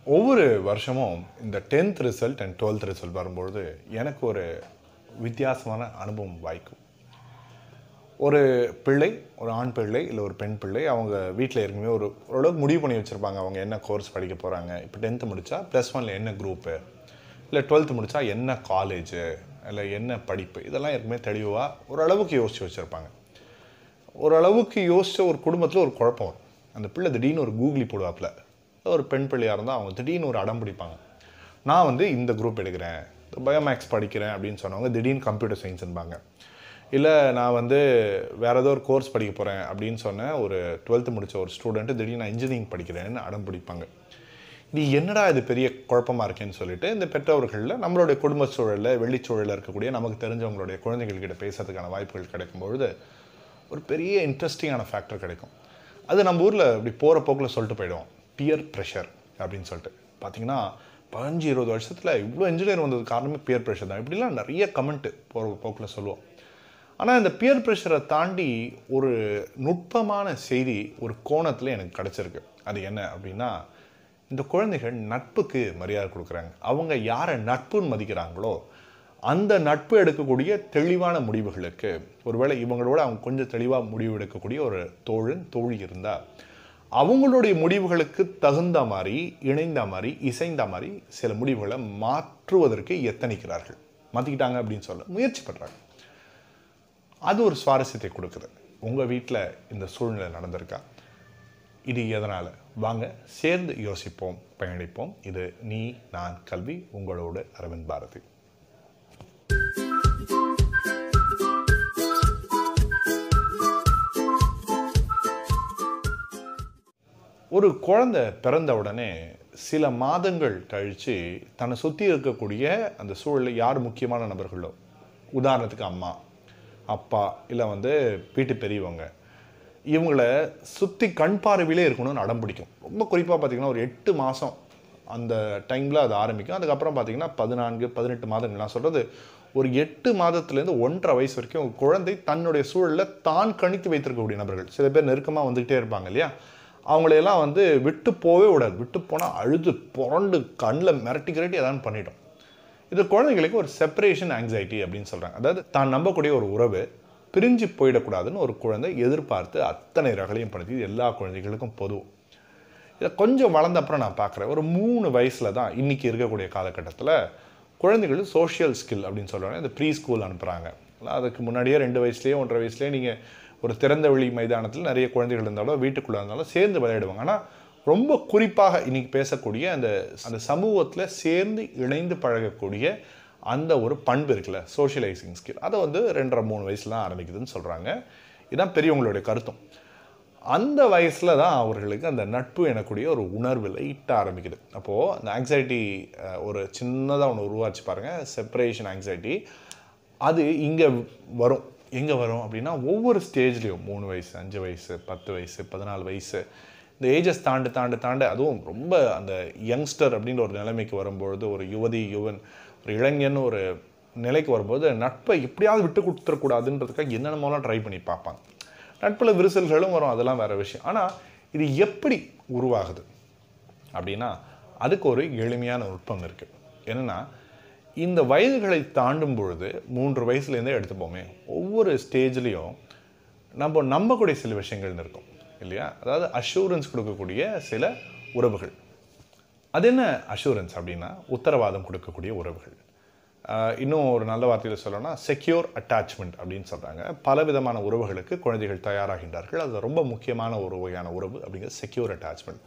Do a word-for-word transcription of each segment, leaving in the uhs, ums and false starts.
ஒவ்வொரு வருஷமும் இந்த tenth result and twelfth result வரும்பொழுது எனக்கு ஒரு வித்தியாசமான அனுபவம் வாய்க்கும். ஒரு பிள்ளை, ஒரு ஆண் பிள்ளை இல்லை ஒரு பெண் பிள்ளை, அவங்க வீட்டில் ஏற்கனவே ஒரு ஓரளவுக்கு முடிவு பண்ணி வச்சுருப்பாங்க. அவங்க என்ன கோர்ஸ் படிக்க போகிறாங்க, இப்போ டென்த்து முடித்தா ப்ளஸ் ஒனில் என்ன குரூப்பு, இல்லை டுவெல்த்து முடித்தா என்ன காலேஜு, இல்லை என்ன படிப்பு, இதெல்லாம் ஏற்கனவே தெளிவாக ஓரளவுக்கு யோசித்து வச்சுருப்பாங்க. ஓரளவுக்கு யோசித்த ஒரு குடும்பத்தில் ஒரு குழப்பம் வரும். அந்த பிள்ளை திடீர்னு ஒரு கூகுளி போடுவாப்பில். ஒரு பெண் பிள்ளையாக இருந்தால் அவங்க திடீர்னு ஒரு அடம் பிடிப்பாங்க. நான் வந்து இந்த குரூப் எடுக்கிறேன், பயோமேக்ஸ் படிக்கிறேன் அப்படின்னு சொன்னவங்க திடீர்னு கம்ப்யூட்டர் சயின்ஸ்ன்பாங்க. இல்லை நான் வந்து வேறு ஏதோ ஒரு கோர்ஸ் படிக்க போகிறேன் அப்படின்னு சொன்னேன். ஒரு டுவெல்த்து முடித்த ஒரு ஸ்டூடெண்ட்டு திடீர்னு நான் இன்ஜினியரிங் படிக்கிறேன்னு அடம் பிடிப்பாங்க. இது என்னடா இது பெரிய குழப்பமாக இருக்கேன்னு சொல்லிட்டு இந்த பெற்றோர்களில் நம்மளுடைய குடும்ப சூழலில் வெள்ளிச்சூழலில் இருக்கக்கூடிய நமக்கு தெரிஞ்சவங்களுடைய குழந்தைகள்கிட்ட பேசுறதுக்கான வாய்ப்புகள் கிடைக்கும்பொழுது ஒரு பெரிய இன்ட்ரெஸ்டிங்கான ஃபேக்டர் கிடைக்கும். அது நம்ம ஊரில் இப்படி போகிற போக்கில் சொல்லிட்டு போயிடுவோம், பியர் ப்ரெஷர் அப்படின்னு சொல்லிட்டு. பார்த்திங்கன்னா பதினஞ்சு இருபது வருஷத்தில் இவ்வளோ இன்ஜினியர் வந்தது காரணமே பியர் ப்ரெஷர் தான், இப்படிலாம் நிறைய கமெண்ட்டு போகிற போக்கில் சொல்லுவோம். ஆனால் இந்த பியர் ப்ரெஷரை தாண்டி ஒரு நுட்பமான செய்தி ஒரு கோணத்தில் எனக்கு கிடச்சிருக்கு. அது என்ன அப்படின்னா, இந்த குழந்தைகள் நட்புக்கு மரியாதை கொடுக்குறாங்க. அவங்க யாரை நட்புன்னு மதிக்கிறாங்களோ அந்த நட்பு எடுக்கக்கூடிய தெளிவான முடிவுகளுக்கு, ஒருவேளை இவங்களோட அவங்க கொஞ்சம் தெளிவாக முடிவு எடுக்கக்கூடிய ஒரு தோழன் தோழி இருந்தால் அவங்களுடைய முடிவுகளுக்கு தகுந்த மாதிரி, இணைந்த மாதிரி, இசைந்த மாதிரி சில முடிவுகளை மாற்றுவதற்கு எத்தனிக்கிறார்கள். மாற்றிக்கிட்டாங்க அப்படின்னு சொல்ல முயற்சி பண்ணுறாங்க. அது ஒரு சுவாரஸ்யத்தை கொடுக்குது. உங்கள் வீட்டில் இந்த சூழ்நிலை நடந்திருக்கா? இது எதனால்? வாங்க சேர்ந்து யோசிப்போம், பயணிப்போம். இது நீ நான் கல்வி, உங்களோடு அரவிந்த் பாரதி. ஒரு குழந்தை பிறந்த உடனே சில மாதங்கள் கழித்து தன்னை சுற்றி இருக்கக்கூடிய அந்த சூழலில் யார் முக்கியமான நபர்களோ, உதாரணத்துக்கு அம்மா, அப்பா, இல்லை வந்து வீட்டு பெரியவங்க, இவங்களை சுற்றி கண் பார்வையிலே இருக்கணும்னு அடம் பிடிக்கும். ரொம்ப குறிப்பாக பார்த்திங்கன்னா ஒரு எட்டு மாதம் அந்த டைமில் அது ஆரம்பிக்கும். அதுக்கப்புறம் பார்த்திங்கன்னா பதினான்கு பதினெட்டு மாதங்கள், நான் சொல்கிறது ஒரு எட்டு மாதத்துலேருந்து ஒன்றரை வயசு வரைக்கும் குழந்தை தன்னுடைய சூழலில் தான் கணித்து வைத்திருக்கக்கூடிய நபர்கள். சில பேர் நெருக்கமாக வந்துக்கிட்டே இருப்பாங்க இல்லையா, அவங்களையெல்லாம் வந்து விட்டு போவே விடாது. விட்டு போனால் அழுது புரண்டு கண்ணில் மிரட்டி கிரட்டி எதாவது பண்ணிட்டோம். இது குழந்தைங்களுக்கு ஒரு செப்பரேஷன் ஆங்ஸைட்டி அப்படின்னு சொல்கிறாங்க. அதாவது தான் நம்பக்கூடிய ஒரு உறவு பிரிஞ்சு போயிடக்கூடாதுன்னு ஒரு குழந்தை எதிர்பார்த்து அத்தனை ரகளையும் படுத்தி. இது எல்லா குழந்தைகளுக்கும் பொதுவும். இதை கொஞ்சம் வளர்ந்த அப்புறம் நான் பார்க்குறேன், ஒரு மூணு வயசில் தான் இன்றைக்கி இருக்கக்கூடிய காலகட்டத்தில் குழந்தைகளுக்கு சோஷியல் ஸ்கில் அப்படின்னு சொல்கிறாங்க. இந்த ப்ரீ ஸ்கூல் அனுப்புகிறாங்க. அதுக்கு முன்னாடியே ரெண்டு வயசுலேயே ஒன்றரை வயசுலேயே நீங்கள் ஒரு திறந்த வெளி மைதானத்தில் நிறைய குழந்தைகள் இருந்தாலும் வீட்டுக்குள்ளே இருந்தாலும் சேர்ந்து விளையாடுவாங்க. ஆனால் ரொம்ப குறிப்பாக இன்றைக்கி பேசக்கூடிய அந்த அந்த சமூகத்தில் சேர்ந்து இணைந்து பழகக்கூடிய அந்த ஒரு பண்பு இருக்குல்ல, சோஷியலைசிங் ஸ்கில், அதை வந்து ரெண்டரை மூணு வயசில் தான் ஆரம்பிக்குதுன்னு சொல்கிறாங்க. இதுதான் பெரியவங்களுடைய கருத்தும். அந்த வயசில் தான் அவர்களுக்கு அந்த நட்பு எனக்கூடிய ஒரு உணர்வு லைட்டாக ஆரம்பிக்குது. அப்போது அந்த ஆங்ஸைட்டி ஒரு சின்னதாக ஒன்று உருவாச்சு பாருங்கள், செப்பரேஷன் ஆங்ஸைட்டி. அது இங்கே வரும். எங்கே வரும் அப்படின்னா, ஒவ்வொரு ஸ்டேஜ்லேயும் மூணு வயசு, அஞ்சு வயசு, பத்து வயசு, பதினாலு வயசு, இந்த ஏஜஸ் தாண்டு தாண்டு தாண்டு அதுவும் ரொம்ப அந்த யங்ஸ்டர் அப்படின்ற ஒரு நிலைமைக்கு வரும்பொழுது, ஒரு யுவதி யுவன், ஒரு இளைஞன் ஒரு நிலைக்கு வரும்போது நட்பை எப்படியாவது விட்டு கொடுத்துடக்கூடாதுன்றதுக்காக என்னென்னமோலாம் ட்ரை பண்ணி பார்ப்பாங்க. நட்பில் விரிசல்களும் வரும், அதெல்லாம் வேறு விஷயம். ஆனால் இது எப்படி உருவாகுது அப்படின்னா, அதுக்கு ஒரு எளிமையான நுட்பம் இருக்குது. என்னென்னா, இந்த வயதுகளை தாண்டும் பொழுது மூன்று வயசுலேருந்தே எடுத்துப்போமே, ஒவ்வொரு ஸ்டேஜ்லேயும் நம்ம நம்பக்கூடிய சில விஷயங்கள்னு இருக்கும் இல்லையா? அதாவது அஷூரன்ஸ் கொடுக்கக்கூடிய சில உறவுகள். அது என்ன அஷூரன்ஸ் அப்படின்னா, உத்தரவாதம் கொடுக்கக்கூடிய உறவுகள். இன்னும் ஒரு நல்ல வார்த்தையில் சொல்லணும்னா செக்யூர் அட்டாச்மெண்ட் அப்படின்னு சொல்கிறாங்க. பல விதமான உறவுகளுக்கு குழந்தைகள் தயாராகின்றார்கள். அது ரொம்ப முக்கியமான ஒரு வகையான உறவு அப்படிங்கிறது செக்யூர் அட்டாச்மெண்ட்.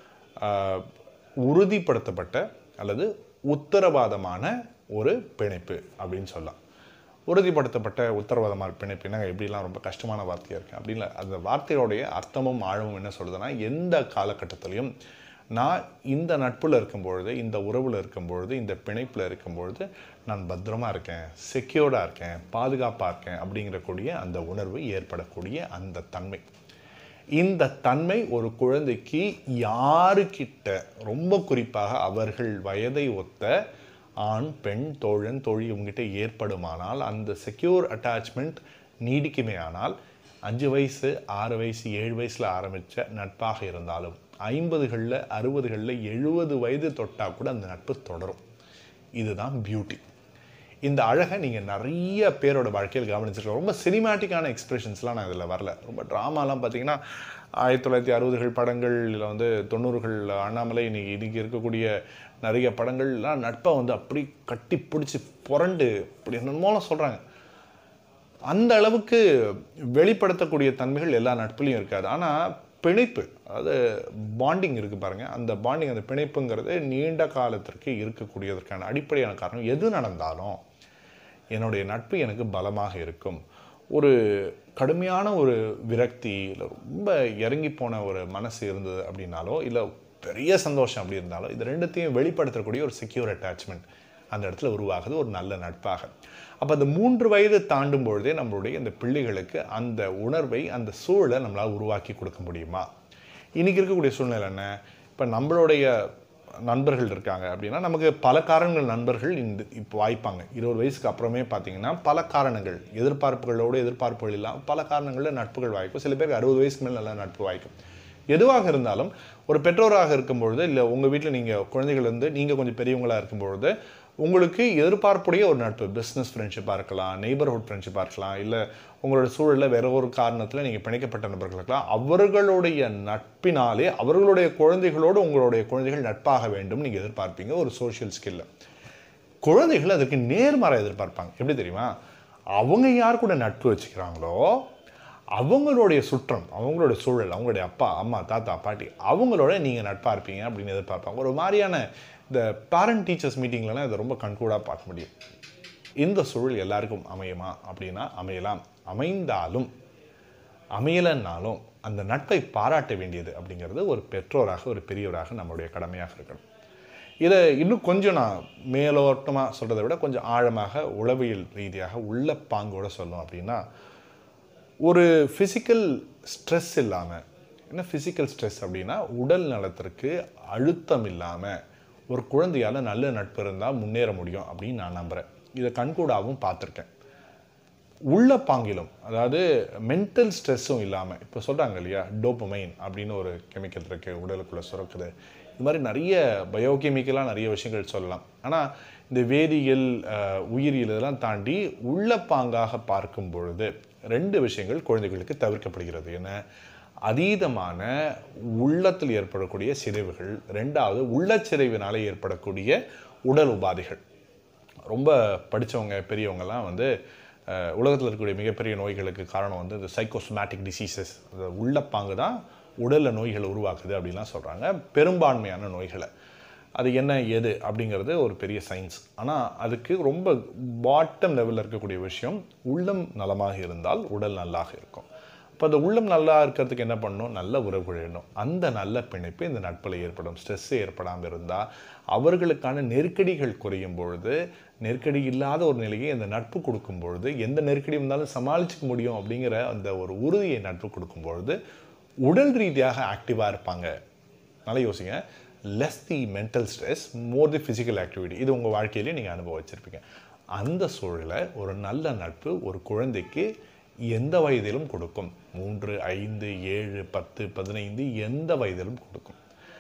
உறுதிப்படுத்தப்பட்ட அல்லது உத்தரவாதமான ஒரு பிணைப்பு அப்படின்னு சொல்லலாம். உறுதிப்படுத்தப்பட்ட உத்தரவாதமான பிணைப்புனா எப்படிலாம் ரொம்ப கஷ்டமான வார்த்தையாக இருக்குது அப்படின்ல. அந்த வார்த்தையோடைய அர்த்தமும் ஆழமும் என்ன சொல்லுதுன்னா, எந்த காலகட்டத்திலையும் நான் இந்த நட்பில் இருக்கும்பொழுது, இந்த உறவில் இருக்கும்பொழுது, இந்த பிணைப்பில் இருக்கும்பொழுது நான் பத்திரமா இருக்கேன், செக்யூர்டாக இருக்கேன், பாதுகாப்பாக இருக்கேன் அப்படிங்கிறக்கூடிய அந்த உணர்வு ஏற்படக்கூடிய அந்த தன்மை. இந்த தன்மை ஒரு குழந்தைக்கு யாருக்கிட்ட, ரொம்ப குறிப்பாக அவர்கள் வயதை ஒத்த ஆண், பெண், தோழன், தோழி இவங்ககிட்ட ஏற்படுமானால், அந்த செக்யூர் அட்டாச்மெண்ட் நீடிக்குமே ஆனால், அஞ்சு வயசு, ஆறு வயசு, ஏழு வயசில் ஆரம்பித்த நட்பாக இருந்தாலும் ஐம்பதுகளில் அறுபதுகளில் எழுபது வயது தொட்டால் கூட அந்த நட்பு தொடரும். இதுதான் பியூட்டி. இந்த அழகை நீங்கள் நிறைய பேரோட வாழ்க்கையில் கவனிச்சிருக்கலாம். ரொம்ப சினிமேட்டிக்கான எக்ஸ்பிரஷன்ஸ்லாம் நான் இதில் வரல. ரொம்ப ட்ராமாலாம் பார்த்தீங்கன்னா ஆயிரத்தி தொள்ளாயிரத்தி அறுபதுகள் படங்கள், இல்லை வந்து தொண்ணூறுகள் அண்ணாமலை, இன்னைக்கு இன்றைக்கி இருக்கக்கூடிய நிறைய படங்கள்லாம் நட்பை வந்து அப்படி கட்டி பிடிச்சி புரண்டு இப்படி மூலம் சொல்கிறாங்க. அந்த அளவுக்கு வெளிப்படுத்தக்கூடிய தன்மைகள் எல்லா நட்புலையும் இருக்காது. ஆனால் பிணைப்பு, அதாவது பாண்டிங் இருக்குது பாருங்கள், அந்த பாண்டிங், அந்த பிணைப்புங்கிறது நீண்ட காலத்திற்கு இருக்கக்கூடியதற்கான அடிப்படையான காரணம் எது நடந்தாலும் என்னுடைய நட்பு எனக்கு பலமாக இருக்கும். ஒரு கடுமையான ஒரு விரக்தி, இல்லை ரொம்ப இறங்கி போன ஒரு மனசு இருந்தது அப்படின்னாலோ, இல்லை பெரிய சந்தோஷம் அப்படி இருந்தாலோ, இது ரெண்டுத்தையும் வெளிப்படுத்தக்கூடிய ஒரு செக்யூர் அட்டாச்மெண்ட் அந்த இடத்துல உருவாகுது ஒரு நல்ல நட்பாக. அப்போ அந்த மூன்று வயது தாண்டும் பொழுதே நம்மளுடைய இந்த பிள்ளைகளுக்கு அந்த உணர்வை, அந்த சூழலை நம்மளால் உருவாக்கி கொடுக்க முடியுமா? இன்றைக்கி இருக்கக்கூடிய சூழ்நிலை என்ன? இப்போ நம்மளுடைய நண்பர்கள் இருக்காங்க அப்படின்னா, நமக்கு பல காரணங்கள் நண்பர்கள் இந்த இப்போ வாய்ப்பாங்க. இருபது வயசுக்கு அப்புறமே பார்த்தீங்கன்னா பல காரணங்கள், எதிர்பார்ப்புகளோடு எதிர்பார்ப்புகள் இல்லாமல் பல காரணங்களில் நட்புகள் வாய்க்கும். சில பேருக்கு அறுபது வயசுக்கு மேலே நல்ல நட்பு வாய்க்கும். எதுவாக இருந்தாலும் ஒரு பெற்றோராக இருக்கும்பொழுது, இல்லை உங்கள் வீட்டில் நீங்கள் குழந்தைகள் இருந்து நீங்கள் கொஞ்சம் பெரியவங்களாக இருக்கும்பொழுது, உங்களுக்கு எதிர்பார்ப்புடைய ஒரு நட்பு, பிஸ்னஸ் ஃப்ரெண்ட்ஷிப்பாக இருக்கலாம், நெய்பர்ஹுட் ஃப்ரெண்ட்ஷிப்பாக இருக்கலாம், இல்லை உங்களோட சூழலில் வேற ஒரு காரணத்தில் நீங்கள் பிணைக்கப்பட்ட நண்பர்கள் இருக்கலாம். அவர்களுடைய நட்பினாலே அவர்களுடைய குழந்தைகளோடு உங்களுடைய குழந்தைகள் நட்பாக வேண்டும் நீங்கள் எதிர்பார்ப்பீங்க ஒரு சோஷியல் ஸ்கில்ல. குழந்தைகள் அதற்கு நேர்மாற எதிர்பார்ப்பாங்க. எப்படி தெரியுமா? அவங்க யார் கூட நட்பு வச்சுக்கிறாங்களோ அவங்களுடைய சுற்றம், அவங்களுடைய சூழல், அவங்களுடைய அப்பா அம்மா தாத்தா பாட்டி, அவங்களோட நீங்கள் நட்பாக இருப்பீங்க அப்படின்னு எதிர்பார்ப்பாங்க. ஒரு மாதிரியான இந்த பேரண்ட் டீச்சர்ஸ் மீட்டிங்லலாம் இதை ரொம்ப கண்கூடாக பார்க்க முடியும். இந்த சூழல் எல்லாருக்கும் அமையுமா அப்படின்னா அமையலாம். அமைந்தாலும் அமையலைன்னாலும் அந்த நட்பை பாராட்ட வேண்டியது அப்படிங்கிறது ஒரு பெற்றோராக, ஒரு பெரியவராக நம்மளுடைய கடமையாக இருக்கணும். இதை இன்னும் கொஞ்சம் நான் மேலோட்டமாக சொல்கிறத விட கொஞ்சம் ஆழமாக உளவியல் ரீதியாக உள்ள பாங்கோடு சொல்லணும் அப்படின்னா, ஒரு ஃபிசிக்கல் ஸ்ட்ரெஸ் இல்லாமல், என்ன ஃபிசிக்கல் ஸ்ட்ரெஸ் அப்படின்னா உடல் நலத்திற்கு அழுத்தம் இல்லாமல் ஒரு குழந்தையால் நல்ல நட்பு இருந்தால் முன்னேற முடியும் அப்படின்னு நான் நம்புகிறேன். இதை கண்கூடாகவும் பார்த்துருக்கேன். உள்ள பாங்கிலும், அதாவது மென்டல் ஸ்ட்ரெஸ்ஸும் இல்லாமல், இப்போ சொல்கிறாங்க இல்லையா, டோபமைன் அப்படின்னு ஒரு கெமிக்கல் இருக்குது உடலுக்குள்ளே சுரக்குது. இது மாதிரி நிறைய பயோகெமிக்கலாக நிறைய விஷயங்கள் சொல்லலாம். ஆனால் இந்த வேதியியல், உயிரியல் இதெல்லாம் தாண்டி உள்ள பாங்காக பார்க்கும் பொழுது ரெண்டு விஷயங்கள் குழந்தைகளுக்கு தவிர்க்கப்படுகிறது. என்ன? அதீதமான உள்ளத்தில் ஏற்படக்கூடிய சிதைவுகள், ரெண்டாவது உள்ளச்சிதைவினால ஏற்படக்கூடிய உடல் உபாதைகள். ரொம்ப படித்தவங்க பெரியவங்கெல்லாம் வந்து உலகத்தில் இருக்கக்கூடிய மிகப்பெரிய நோய்களுக்கு காரணம் வந்து இந்த சைக்கோசோமேட்டிக் டிசீசஸ், அந்த உள்ளப்பாங்கு தான் உடலில் நோய்களை உருவாக்குது அப்படின்லாம் சொல்கிறாங்க. பெரும்பான்மையான நோய்களை, அது என்ன ஏது அப்படிங்கிறது ஒரு பெரிய சயின்ஸ். ஆனால் அதுக்கு ரொம்ப பாட்டம் லெவலில் இருக்கக்கூடிய விஷயம், உள்ளம் நலமாக இருந்தால் உடல் நல்லாக இருக்கும். இப்போ அந்த உள்ளம் நல்லா இருக்கிறதுக்கு என்ன பண்ணணும்? நல்ல உறவுகள் வேணும். அந்த நல்ல பிணைப்பு இந்த நட்பில் ஏற்படும். ஸ்ட்ரெஸ்ஸு ஏற்படாமல் இருந்தால், அவர்களுக்கான நெருக்கடிகள் குறையும் பொழுது, நெருக்கடி இல்லாத ஒரு நிலையை அந்த நட்பு கொடுக்கும் பொழுது, எந்த நெருக்கடி இருந்தாலும் சமாளிச்சிக்க முடியும் அப்படிங்கிற அந்த ஒரு உறுதியை நட்பு கொடுக்கும் பொழுது உடல் ரீதியாக ஆக்டிவாக இருப்பாங்க. நல்லா யோசிங்க. Less the mental stress, more the physical activity. இது உங்கள் வாழ்க்கையிலேயே நீங்கள் அனுபவிச்சிருப்பீங்க. அந்த சூழலை ஒரு நல்ல நட்பு ஒரு குழந்தைக்கு எந்த வயதிலும் கொடுக்கும். மூன்று, ஐந்து, ஏழு, பத்து, பதினைந்து எந்த வயதிலும் கொடுக்கும்.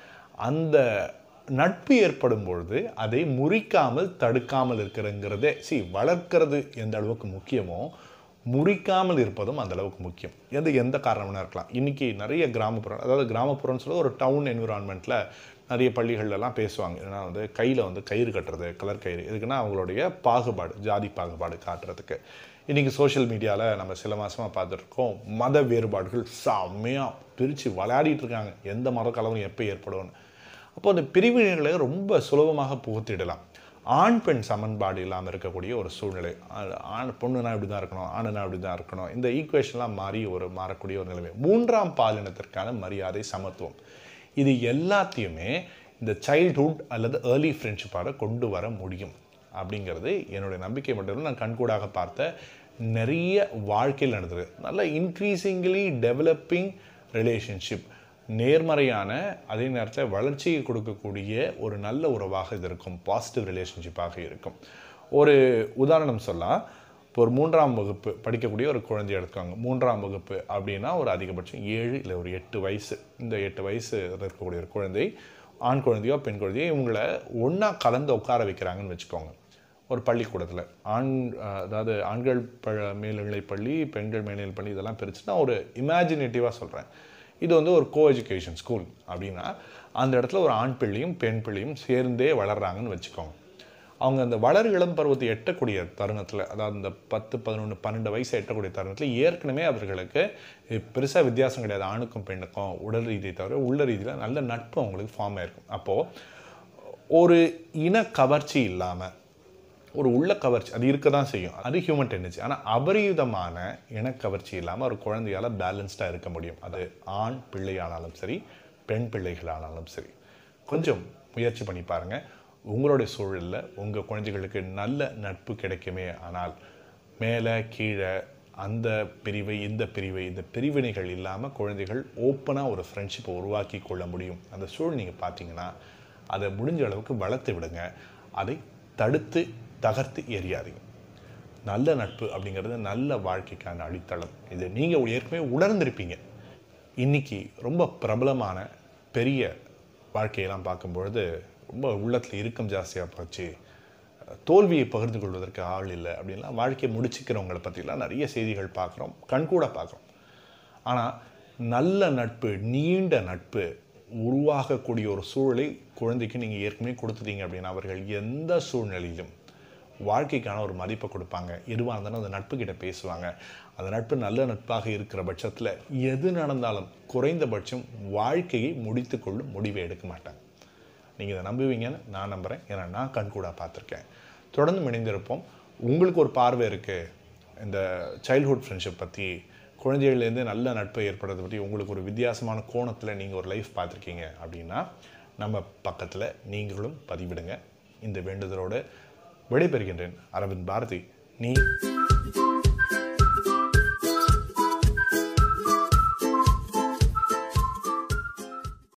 அந்த நட்பு ஏற்படும் பொழுது அதை முறிக்காமல் தடுக்காமல் இருக்கிறங்கிறதே, சி வளர்க்கிறது எந்த அளவுக்கு முக்கியமோ முறிக்காமல் இருப்பதும் அந்த அளவுக்கு முக்கியம். எது எந்த காரணம்னா இருக்கலாம். இன்றைக்கி நிறைய கிராமப்புறம், அதாவது கிராமப்புறம்னு சொல்ல ஒரு டவுன் என்விரான்மெண்ட்டில் நிறைய பள்ளிகள்லாம் பேசுவாங்க. ஏன்னா வந்து கையில் வந்து கயிறு கட்டுறது, கலர் கயிறு, எதுக்குன்னா அவங்களுடைய பாகுபாடு, ஜாதி பாகுபாடு காட்டுறதுக்கு. இன்றைக்கி சோஷியல் மீடியாவில் நம்ம சில மாதமாக பார்த்துருக்கோம், மத வேறுபாடுகள் செம்மையாக பிரித்து விளையாடிட்டு இருக்காங்க. எந்த மத கலவரம் எப்போ ஏற்படும்னு. அப்போ அந்த பிரிவினைகளை ரொம்ப சுலபமாக புகுத்திடலாம். ஆண் பெண் சமன்பாடு இல்லாமல் இருக்கக்கூடிய ஒரு சூழ்நிலை. ஆண் பொண்ணுனா இப்படி தான் இருக்கணும், ஆணுனா இப்படி தான் இருக்கணும், இந்த ஈக்குவேஷன்லாம் மாறி ஒரு மாறக்கூடிய ஒரு நிலைமை. மூன்றாம் பாலினத்திற்கான மரியாதை, சமத்துவம், இது எல்லாத்தையுமே இந்த சைல்ட்ஹுட் அல்லது ஏர்லி ஃப்ரெண்ட்ஷிப்பாக கொண்டு வர முடியும் அப்படிங்கிறது என்னுடைய நம்பிக்கை. மட்டும் நான் கண்கூடாக பார்த்த நிறைய வாழ்க்கையில் நடந்தது. நல்ல இன்க்ரீசிங்லி டெவலப்பிங் ரிலேஷன்ஷிப், நேர்மறையான அதே நேரத்தில் வளர்ச்சியை கொடுக்கக்கூடிய ஒரு நல்ல உறவாக இது இருக்கும். பாசிட்டிவ் ரிலேஷன்ஷிப்பாக இருக்கும். ஒரு உதாரணம் சொல்லலாம். இப்போ ஒரு மூன்றாம் வகுப்பு படிக்கக்கூடிய ஒரு குழந்தைய எடுத்துக்காங்க. மூன்றாம் வகுப்பு அப்படின்னா ஒரு அதிகபட்சம் ஏழு இல்லை ஒரு எட்டு வயசு. இந்த எட்டு வயசு இருக்கக்கூடிய ஒரு குழந்தை, ஆண் குழந்தையோ பெண் குழந்தையோ, இவங்களை ஒன்றா கலந்து உட்கார வைக்கிறாங்கன்னு வச்சுக்கோங்க. ஒரு பள்ளிக்கூடத்தில் ஆண் அதாவது ஆண்கள் ப மேல்நிலைப் பள்ளி, பெண்கள் மேல்நிலைப் பள்ளி இதெல்லாம் பிரித்து நான் ஒரு இமேஜினேட்டிவாக சொல்கிறேன். இது வந்து ஒரு கோ எஜுகேஷன் ஸ்கூல் அப்படின்னா அந்த இடத்துல ஒரு ஆண் பிள்ளையும் பெண் பிள்ளையும் சேர்ந்தே வளர்கிறாங்கன்னு வச்சுக்கோங்க. அவங்க அந்த வளர் இளம் பருவத்தை எட்டக்கூடிய தருணத்தில், அதாவது இந்த பத்து பதினொன்று பன்னெண்டு வயசு எட்டக்கூடிய தருணத்தில் ஏற்கனவே அவர்களுக்கு பெருசாக வித்தியாசம் கிடையாது. ஆணுக்கும் பெண்ணுக்கும் உடல் ரீதியை தவிர உள்ள ரீதியில் நல்ல நட்பு அவங்களுக்கு ஃபார்ம் ஆகிருக்கும். அப்போது ஒரு இன கவர்ச்சி இல்லாமல் ஒரு உள்ள கவர்ச்சி அது இருக்க தான் செய்யும், அது ஹியூமன் டெண்டன்சி. ஆனால் அபரிதமான இனக்கவர்ச்சி இல்லாமல் ஒரு குழந்தையால் பேலன்ஸ்டாக இருக்க முடியும். அது ஆண் பிள்ளையானாலும் சரி, பெண் பிள்ளைகளானாலும் சரி. கொஞ்சம் முயற்சி பண்ணி பாருங்கள். உங்களுடைய சூழலில் உங்கள் குழந்தைகளுக்கு நல்ல நட்பு கிடைக்குமே. ஆனால் மேலே கீழே அந்த பிரிவை இந்த பிரிவை இந்த பிரிவினைகள் இல்லாமல் குழந்தைகள் ஓப்பனாக ஒரு ஃப்ரெண்ட்ஷிப்பை உருவாக்கி கொள்ள முடியும். அந்த சூழல் நீங்கள் பார்த்தீங்கன்னா அதை முடிஞ்ச அளவுக்கு வளர்த்து விடுங்க. அதை தடுத்து தகர்த்து எறியாதீங்க. நல்ல நட்பு அப்படிங்கிறது நல்ல வாழ்க்கைக்கான அடித்தளம். இது நீங்கள் ஏற்கனவே உணர்ந்திருப்பீங்க. இன்றைக்கி ரொம்ப பிரபலமான பெரிய வாழ்க்கையெல்லாம் பார்க்கும்பொழுது ரொம்ப உள்ளத்தில் இறுக்கம் ஜாஸ்தியாக போச்சு, தோல்வியை பகிர்ந்து கொள்வதற்கு ஆள் இல்லை அப்படின்லாம் வாழ்க்கையை முடிச்சுக்கிறவங்களை பற்றிலாம் நிறைய செய்திகள் பார்க்குறோம், கண்கூட பார்க்குறோம். ஆனால் நல்ல நட்பு, நீண்ட நட்பு உருவாகக்கூடிய ஒரு சூழலை குழந்தைக்கு நீங்கள் ஏற்கனவே கொடுத்துட்டீங்க அப்படின்னா அவர்கள் எந்த சூழ்நிலையிலும் வாழ்க்கைக்கான ஒரு மதிப்பை கொடுப்பாங்க. எதுவாக இருந்தாலும் அந்த நட்பு கிட்ட பேசுவாங்க. அந்த நட்பு நல்ல நட்பாக இருக்கிற பட்சத்தில் எது நடந்தாலும் குறைந்தபட்சம் வாழ்க்கையை முடித்து கொள்ளும் முடிவை எடுக்க மாட்டாங்க. நீங்கள் இதை நம்புவீங்கன்னு நான் நம்புகிறேன். ஏன்னா நான் கண்கூடாக பார்த்துருக்கேன். தொடர்ந்து இணைந்திருப்போம். உங்களுக்கு ஒரு பார்வை இருக்குது இந்த சைல்ட்ஹுட் ஃப்ரெண்ட்ஷிப் பற்றி, குழந்தைகள்லேருந்து நல்ல நட்பை ஏற்படுறதை பற்றி உங்களுக்கு ஒரு வித்தியாசமான கோணத்தில் நீங்கள் ஒரு லைஃப் பார்த்துருக்கீங்க அப்படின்னா நம்ம பக்கத்தில் நீங்களும் பதிவிடுங்க. இந்த வேண்டுதலோடு விடைபெறுகின்றேன். அரவிந்த் பாரதி. நீ